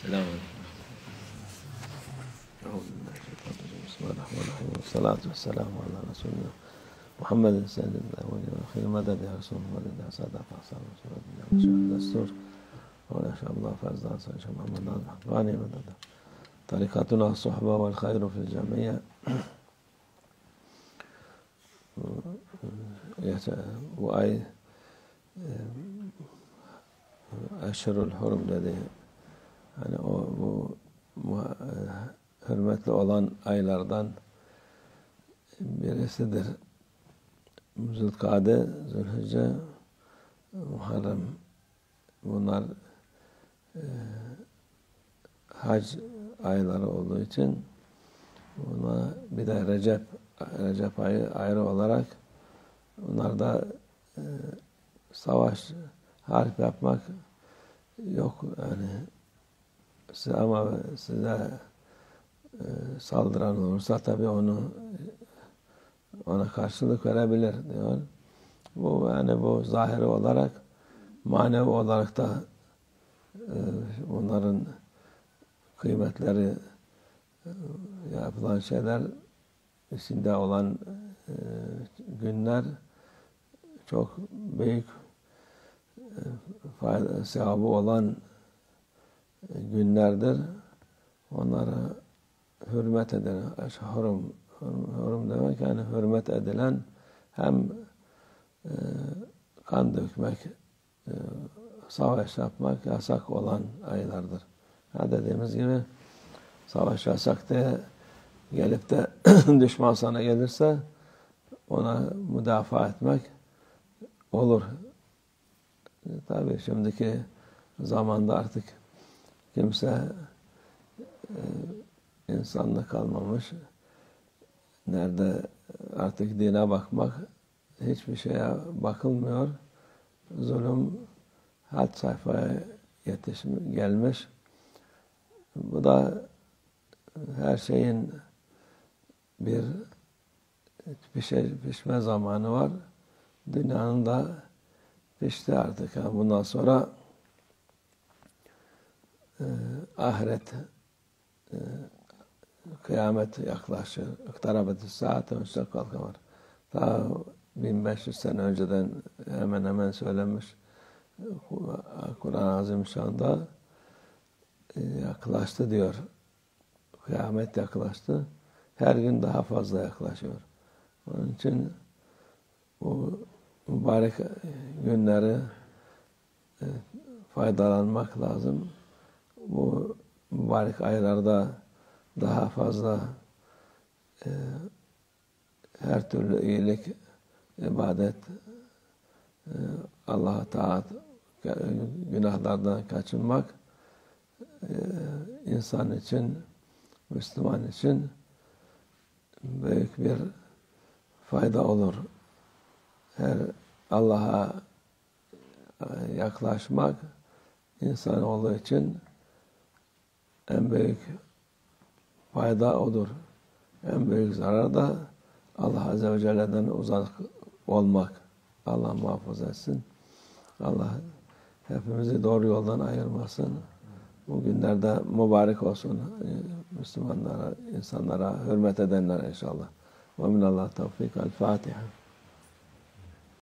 السلام عليكم. أعوذ بالله من الشيطان الرجيم. بسم الله الرحمن الرحيم والصلاة والسلام على رسولنا محمد سيد الأولين والآخرين مدد يا رسول الله يا سادة فأصحاب رسول الله شهد الدستور ولا شاء الله فأزداد سيد محمد الحقاني مدد طريقتنا الصحبة والخير في الجميع. Bu ay Eşhurul Hurum dedi. Hani bu hürmetli olan aylardan birisidir. Zülkade, Zülhicce, Muharrem. Bunlar hac ayları olduğu için buna bir de Recep ayı ayrı olarak bunlar da savaş, harp yapmak yok yani. Ama size saldıran olursa tabii ona karşılık verebilir diyor. Bu zahiri olarak, manevi olarak da bunların kıymetleri, yapılan şeyler içinde olan günler çok büyük sevabı olan günlerdir. Onlara hürmet edilen, hurum demek yani hürmet edilen, hem kan dökmek, savaş yapmak yasak olan aylardır. Dediğimiz gibi savaş yasak diye gelip de düşman sana gelirse ona müdafaa etmek olur. Tabii şimdiki zamanda artık kimse insanlık kalmamış. Nerede artık dine bakmak, hiçbir şeye bakılmıyor. Zulüm had safhaya gelmiş. Bu da her şeyin bir pişme zamanı var. Dünyanın da pişti artık. Yani bundan sonra ahiret, kıyamet yaklaşır. İktarabet-i saat ve şekkal kamer. Ta 1500 sene önceden hemen söylenmiş Kur'an-ı Azimüşşan'da yaklaştı diyor. Kıyamet yaklaştı. Her gün daha fazla yaklaşıyor. Onun için bu mübarek günleri faydalanmak lazım. Bu mübarek aylarda daha fazla her türlü iyilik, ibadet, Allah'a taat, günahlardan kaçınmak insan için, Müslüman için büyük bir fayda olur. Her Allah'a yaklaşmak insanoğlu için en büyük fayda odur. En büyük zarar da Allah Azze ve Celle'den uzak olmak. Allah muhafaza etsin. Allah hepimizi doğru yoldan ayırmasın. Bu günlerde mübarek olsun Müslümanlara, insanlara hürmet edenler inşallah. Ve minallah tevfik. El Fatiha.